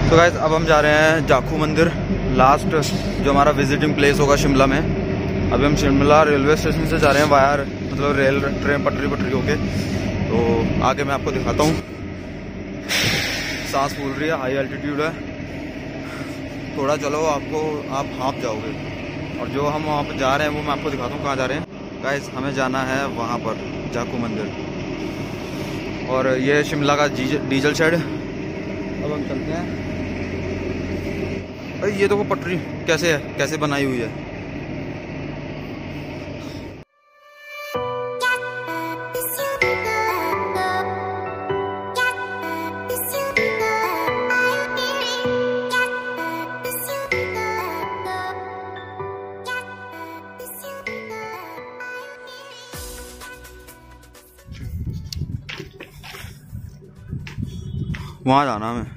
तो गाइस अब हम जा रहे हैं जाखू मंदिर, लास्ट जो हमारा विजिटिंग प्लेस होगा शिमला में। अभी हम शिमला रेलवे स्टेशन से जा रहे हैं वायर, मतलब रेल ट्रेन पटरी होके। तो आगे मैं आपको दिखाता हूँ। सांस फूल रही है, हाई एल्टीट्यूड है, थोड़ा चलो आपको आप हाँप जाओगे। और जो हम वहाँ पर जा रहे हैं वो मैं आपको दिखाता हूँ कहाँ जा रहे हैं। गाइस हमें जाना है वहाँ पर जाखू मंदिर, और ये शिमला का डीजल शेड। अब हम चलते हैं। अरे ये तो वो पटरी कैसे है, कैसे बनाई हुई है। वहाँ जाना हमें।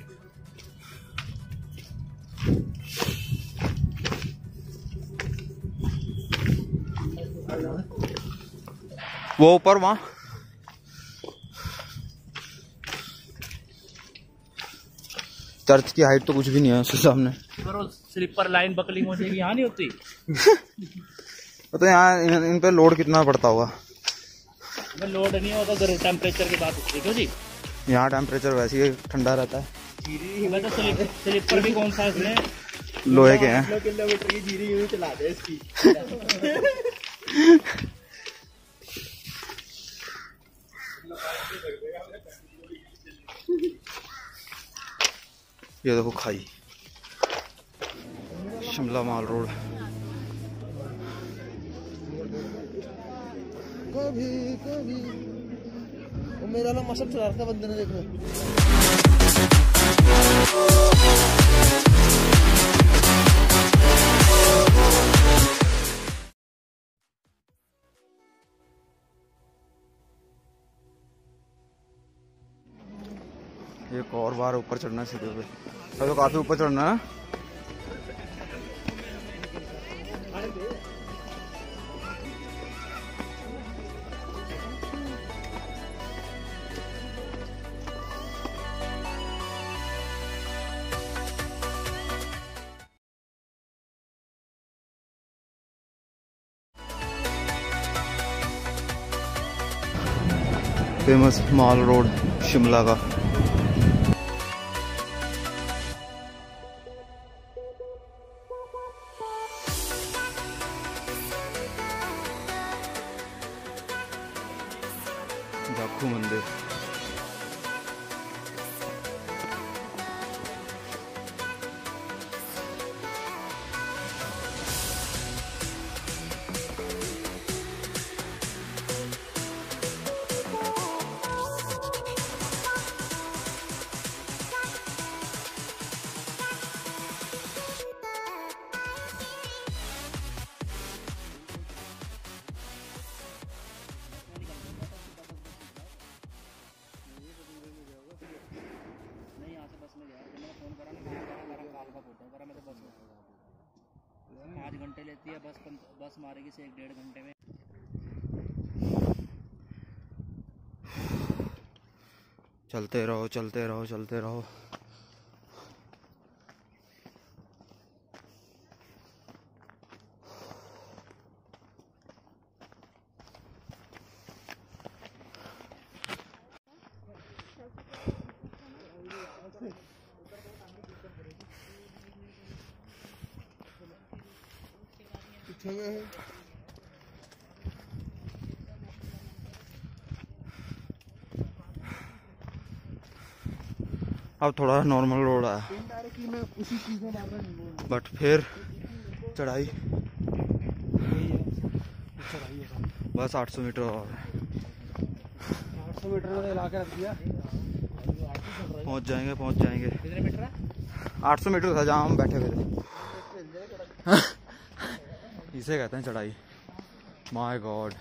वो ऊपर वहाँ चर्च की हाइट तो कुछ भी नहीं है उसके सामने। स्लीपर लाइन बकलिंग हो जाएगी, यहाँ नहीं होती। तो यहाँ इन पे लोड कितना पड़ता होगा। लोड नहीं होता, जरूर टेम्परेचर की बात होती है। क्यों जी, यहाँ टेम्परेचर वैसे ही ठंडा रहता है। तो स्लीपर भी कौन सा इसमें लोहे के हैं। किलोमीटर की जीरी यूं चला दे इसकी। ये देखो खाई, शिमला माल रोड। कभी कभी वो मेरा ना मशक चला रखा बंदे ने, देखो। एक और बार ऊपर चढ़ना है सीधे पे। अब तो काफी ऊपर चढ़ना है। फेमस माल रोड शिमला का। जाखू मंदिर। मैं तो बस 5 घंटे लेती है बस मारेगी से 1-1.5 घंटे में। चलते रहो चलते रहो चलते रहो। अब थोड़ा नॉर्मल रोड आया, बट फिर चढ़ाई बस 800 मीटर और 800 मीटर ला के रख दिया। पहुंच जाएंगे। कितने मीटर है? 800 मीटर था जहाँ हम बैठे हुए थे। इसे कहते हैं चढ़ाई। My God.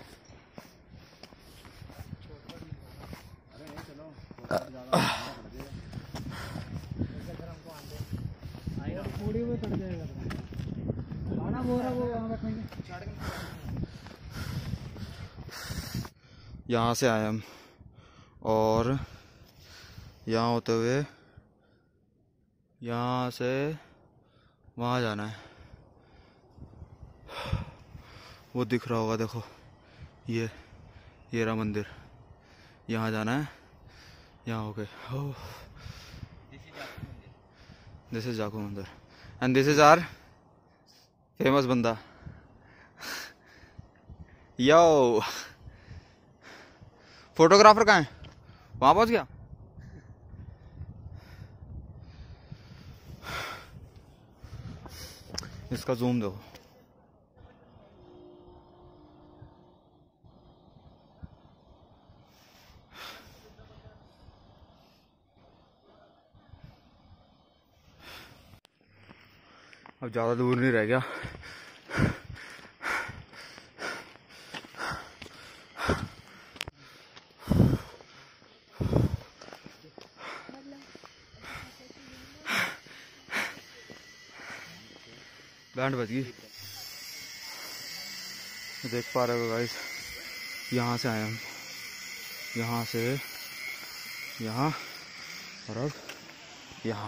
यहाँ से आए हम और यहाँ होते हुए यहाँ से वहाँ जाना है। वो दिख रहा होगा, देखो ये रहा मंदिर। यहाँ जाना है, यहाँ हो गए। दिस इज जाकू मंदिर and this is our famous बंदा। यो फोटोग्राफर कहाँ है? वहाँ पहुँच गया। इसका जूम देखो। अब ज़्यादा दूर नहीं रह गया। बैंड बज गई। देख पा रहे हो गाइस, यहाँ से आए हम, यहाँ से यहाँ और अब यहाँ।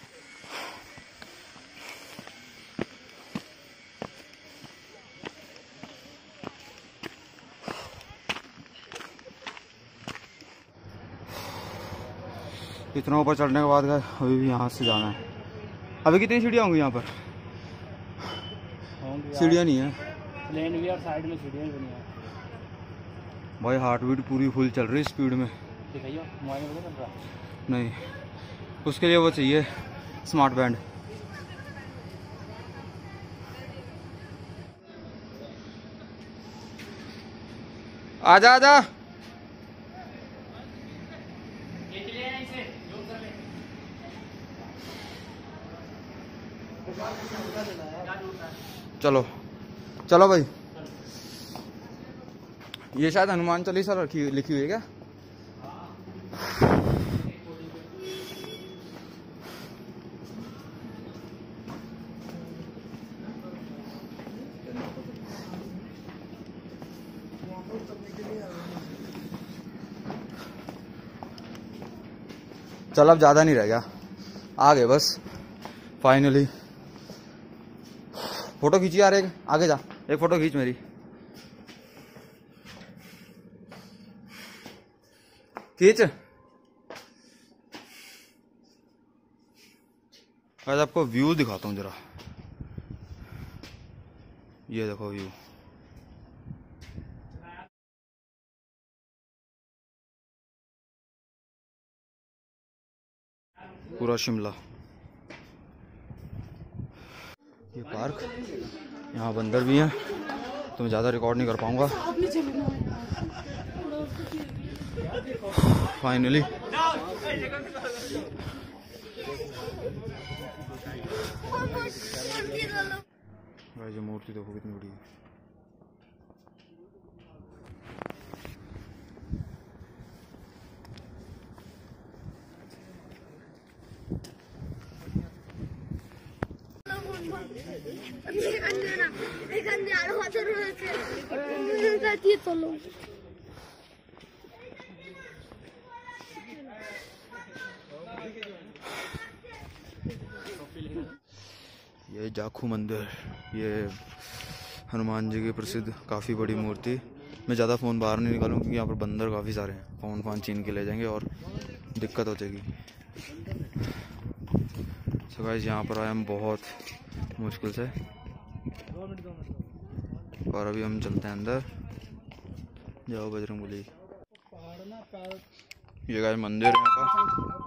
इतना ऊपर चढ़ने के बाद अभी भी यहाँ से जाना है। अभी कितनी सीढ़ियाँ होंगी यहाँ पर? सीढ़ियाँ नहीं है, प्लेन भी और साइड में सीढ़ियाँ भी नहीं है भाई। हार्ट बीट पूरी फुल चल रही है स्पीड में। दिखाइए मोबाइल में चल रहा नहीं, उसके लिए वो चाहिए स्मार्ट बैंड। आजा आजा। चलो चलो भाई। ये शायद हनुमान चालीसा लिखी हुई है क्या? चल अब ज्यादा नहीं रह गया, आ गए बस फाइनली। फोटो खींची यार, एक आगे जा, एक फोटो खींच मेरी। खींच। आज आपको व्यू दिखाता हूँ जरा। ये देखो व्यू, पूरा शिमला। ये पार्क, यहाँ बंदर भी हैं, तो मैं ज़्यादा रिकॉर्ड नहीं कर पाऊँगा। फाइनली ये मूर्ति देखो कितनी बड़ी है। ये जाखू मंदिर, ये हनुमान जी की प्रसिद्ध काफ़ी बड़ी मूर्ति। मैं ज़्यादा फ़ोन बाहर नहीं निकालूँ क्योंकि यहाँ पर बंदर काफ़ी सारे हैं, फ़ोन छीन के ले जाएंगे और दिक्कत हो जाएगी। सो गाइस, यहाँ पर आए हम बहुत मुश्किल से, और अभी हम चलते हैं अंदर। जाओ बजरंगबली। ये गाइस मंदिर है यहाँ का।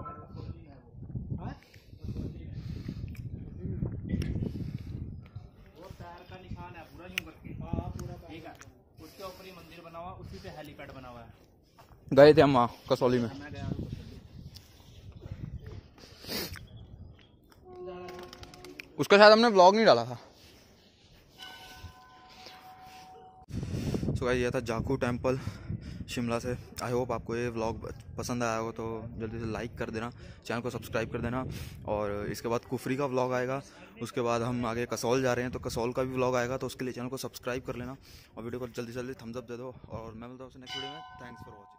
उसके ऊपर ही मंदिर बना हुआ, उसी पे हेलीपैड बना हुआ है। गए थे हम वहाँ कसौली में। उसका शायद हमने व्लॉग नहीं डाला था। सो गाइस, ये था जाखू टेम्पल शिमला से। आई होप आपको ये व्लॉग पसंद आया हो, तो जल्दी से लाइक कर देना, चैनल को सब्सक्राइब कर देना। और इसके बाद कुफरी का व्लॉग आएगा, उसके बाद हम आगे कसौल जा रहे हैं तो कसौल का भी व्लॉग आएगा, तो उसके लिए चैनल को सब्सक्राइब कर लेना और वीडियो को जल्दी से जल्दी थम्स अप दे दो। और मैं मिलता हूँ नेक्स्ट वीडियो में। Thanks for watching.